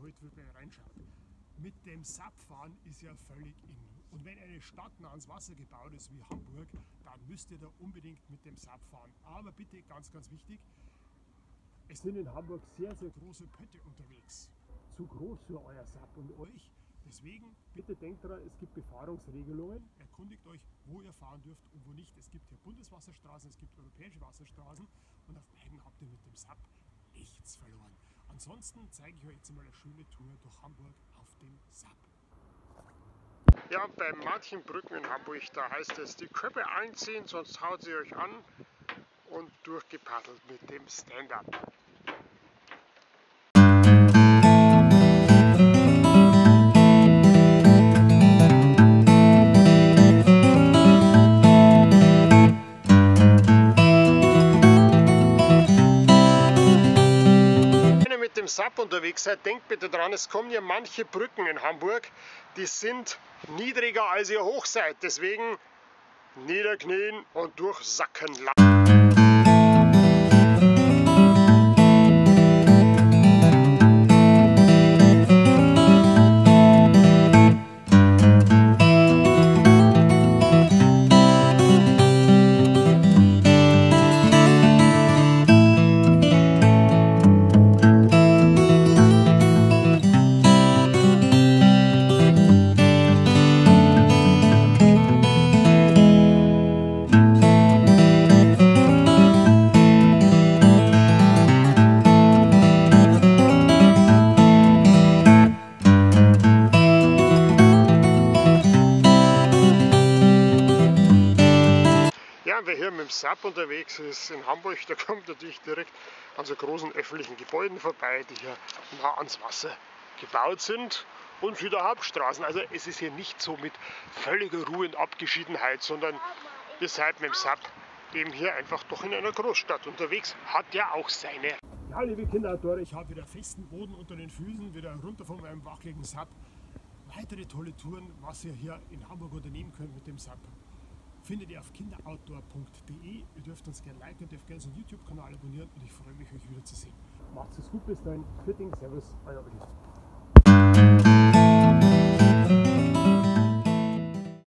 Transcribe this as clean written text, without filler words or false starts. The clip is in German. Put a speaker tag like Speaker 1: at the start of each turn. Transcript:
Speaker 1: heute wirklich reinschaut. Mit dem SUP fahren ist ja völlig in. Und wenn eine Stadt nah ans Wasser gebaut ist wie Hamburg, dann müsst ihr da unbedingt mit dem SUP fahren. Aber bitte, ganz, ganz wichtig, es sind in Hamburg sehr, sehr große Pötte unterwegs. Zu groß für euer SUP und euch. Deswegen, bitte denkt daran, es gibt Befahrungsregelungen. Erkundigt euch, wo ihr fahren dürft und wo nicht. Es gibt hier Bundeswasserstraßen, es gibt europäische Wasserstraßen und auf beiden habt ihr mit dem SUP nichts verloren. Ansonsten zeige ich euch jetzt mal eine schöne Tour durch Hamburg auf dem SUP. Ja, bei manchen Brücken in Hamburg, da heißt es, die Köppe einziehen, sonst haut sie euch an, und durchgepaddelt mit dem Stand-Up. SUP unterwegs seid, denkt bitte dran, es kommen ja manche Brücken in Hamburg, die sind niedriger als ihr hoch seid. Deswegen niederknien und durchsacken lassen. Wer hier mit dem SUP unterwegs ist in Hamburg, der kommt natürlich direkt an so großen öffentlichen Gebäuden vorbei, die hier nah ans Wasser gebaut sind, und für die Hauptstraßen. Also es ist hier nicht so mit völliger Ruhe und Abgeschiedenheit, sondern ihr seid mit dem SUP eben hier einfach doch in einer Großstadt unterwegs. Hat ja auch seine. Ja, liebe Kinderautoren, ich habe wieder festen Boden unter den Füßen, wieder runter von meinem wackeligen SUP. Weitere tolle Touren, was ihr hier in Hamburg unternehmen könnt mit dem SUP, findet ihr auf kinderoutdoor.de. Ihr dürft uns gerne liken und dürft gerne unseren YouTube-Kanal abonnieren, und ich freue mich, euch wieder zu sehen. Macht's es gut, bis dahin. Servus, euer Olli.